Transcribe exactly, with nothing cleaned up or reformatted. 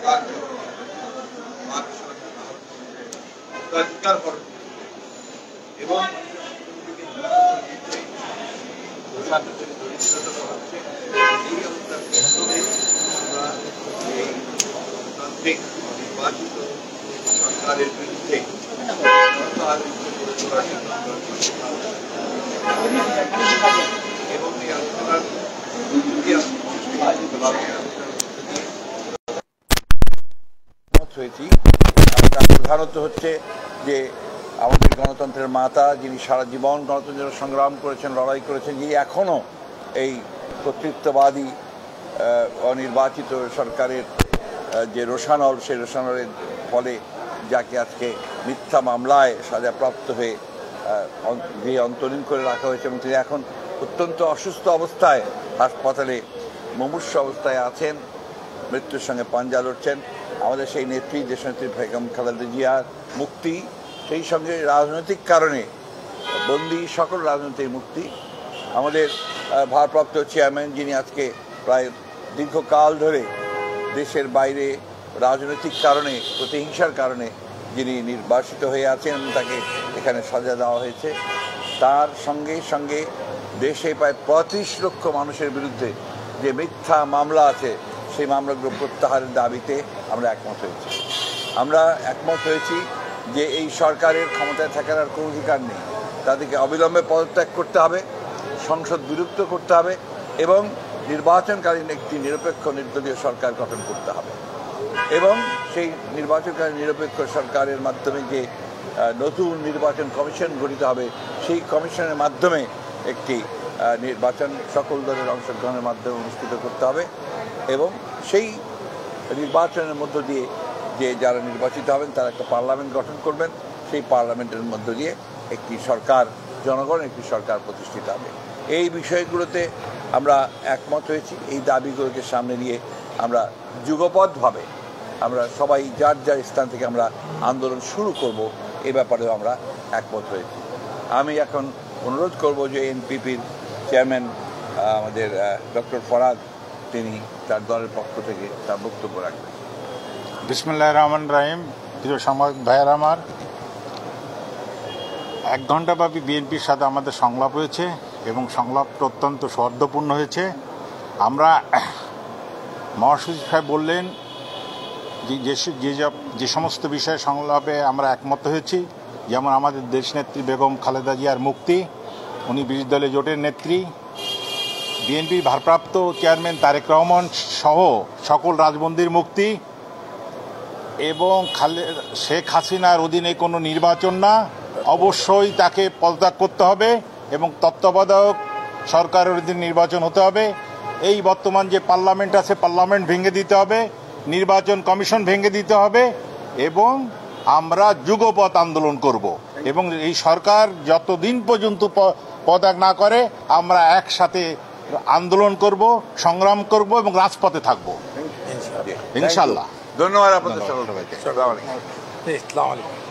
এবং এই অবস্থার আমরা এই গণতান্ত্রিক নির্বাচিত সরকারের বিরুদ্ধে এবং এই আলোচনার হয়েছি প্রধানত হচ্ছে যে আমাদের গণতন্ত্রের মাতা, যিনি সারা জীবন গণতন্ত্রের সংগ্রাম করেছেন, লড়াই করেছেন, যিনি এখনও এই কর্তৃত্ববাদী অনির্বাচিত সরকারের যে রোষানল, সেই রোষানলের ফলে যাকে আজকে মিথ্যা মামলায় সাজাপ্রাপ্ত হয়ে গৃহে অন্তরীণ করে রাখা হয়েছে এবং তিনি এখন অত্যন্ত অসুস্থ অবস্থায় হাসপাতালে মুমূর্ষু অবস্থায় আছেন, মৃত্যুর সঙ্গে পাঞ্জা লড়ছেন। আমাদের সেই নেত্রী, দেশনেত্রী বেগম খালেদা জিয়ার মুক্তি, সেই সঙ্গে রাজনৈতিক কারণে বন্দী সকল রাজনৈতিক মুক্তি, আমাদের ভারপ্রাপ্ত চেয়ারম্যান যিনি আজকে প্রায় দীর্ঘকাল ধরে দেশের বাইরে রাজনৈতিক কারণে, প্রতিহিংসার কারণে যিনি নির্বাসিত হয়ে আছেন, তাকে এখানে সাজা দেওয়া হয়েছে, তার সঙ্গে সঙ্গে দেশে প্রায় পঁয়ত্রিশ লক্ষ মানুষের বিরুদ্ধে যে মিথ্যা মামলা আছে, সেই মামলাগুলো প্রত্যাহারের দাবিতে আমরা একমত হয়েছি। আমরা একমত হয়েছি যে এই সরকারের ক্ষমতায় থাকার আর কোনো অধিকার নেই, তাদেরকে অবিলম্বে পদত্যাগ করতে হবে, সংসদ বিলুপ্ত করতে হবে এবং নির্বাচনকালীন একটি নিরপেক্ষ নির্দলীয় সরকার গঠন করতে হবে এবং সেই নির্বাচনকালীন নিরপেক্ষ সরকারের মাধ্যমে যে নতুন নির্বাচন কমিশন গঠিত হবে, সেই কমিশনের মাধ্যমে একটি নির্বাচন সকল দলের অংশগ্রহণের মাধ্যমে অনুষ্ঠিত করতে হবে এবং সেই নির্বাচনের মধ্য দিয়ে যে যারা নির্বাচিত হবেন তারা একটা পার্লামেন্ট গঠন করবেন, সেই পার্লামেন্টের মধ্য দিয়ে একটি সরকার, জনগণ একটি সরকার প্রতিষ্ঠিত হবে। এই বিষয়গুলোতে আমরা একমত হয়েছি। এই দাবিগুলোকে সামনে নিয়ে আমরা যুগপৎভাবে আমরা সবাই যার যার স্থান থেকে আমরা আন্দোলন শুরু করব, এ ব্যাপারেও আমরা একমত হয়েছি। আমি এখন অনুরোধ করব যে এনপিপির চেয়ারম্যান আমাদের ডক্টর ফরাদ, তিনি তার দলের পক্ষ থেকে তার বক্তব্য রাখবেন। বিসমিল্লাহির রহমানির রহিম। প্রিয় সাংবাদিক ভাইয়েরা, আমার এক ঘণ্টাব্যাপী বিএনপির সাথে আমাদের সংলাপ হয়েছে এবং সংলাপটা অত্যন্ত সৌহার্দ্যপূর্ণ হয়েছে। আমরা মহাসচিব সাহেব বললেন যে যে যে সমস্ত বিষয়ে সংলাপে আমরা একমত হয়েছি, যেমন আমাদের দেশনেত্রী বেগম খালেদা জিয়ার মুক্তি, উনি বিরোধী দলীয় জোটের নেত্রী, বিএনপির ভারপ্রাপ্ত চেয়ারম্যান তারেক রহমান সহ সকল রাজবন্দীর মুক্তি এবং শেখ হাসিনার অধীনে কোনো নির্বাচন না, অবশ্যই তাকে পদত্যাগ করতে হবে এবং তত্ত্বাবধায়ক সরকারের অধীনে নির্বাচন হতে হবে। এই বর্তমান যে পার্লামেন্ট আছে, পার্লামেন্ট ভেঙে দিতে হবে, নির্বাচন কমিশন ভেঙে দিতে হবে এবং আমরা যুগপৎ আন্দোলন করব এবং এই সরকার যতদিন পর্যন্ত পদত্যাগ না করে আমরা একসাথে আন্দোলন করব, সংগ্রাম করব এবং রাজপথে থাকবো ইনশাআল্লাহ। ধন্যবাদ আপনাদের সকলকে। আসসালামু আলাইকুম।